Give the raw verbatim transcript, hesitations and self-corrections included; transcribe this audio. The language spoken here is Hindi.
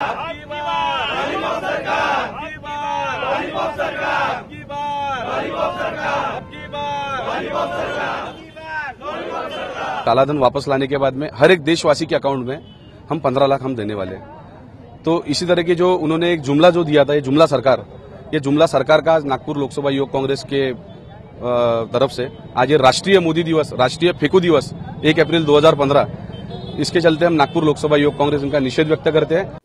आपकी बार लॉलीपॉप सरकार, आपकी बार लॉलीपॉप सरकार, आपकी बार लॉलीपॉप सरकार, आपकी बार लॉलीपॉप सरकार, आपकी बार लॉलीपॉप सरकार। कालाधन वापस लाने के बाद में हर एक देशवासी के अकाउंट में हम पंद्रह लाख हम देने वाले हैं। तो इसी तरह की जो उन्होंने एक जुमला जो दिया था, ये जुमला सरकार, ये जुमला सरकार का नागपुर लोकसभा युवक कांग्रेस के तरफ से आज ये राष्ट्रीय मोदी दिवस, राष्ट्रीय फेकू दिवस एक अप्रैल दो हजार पंद्रह, इसके चलते हम नागपुर लोकसभा युवक कांग्रेस इनका निषेध व्यक्त करते हैं।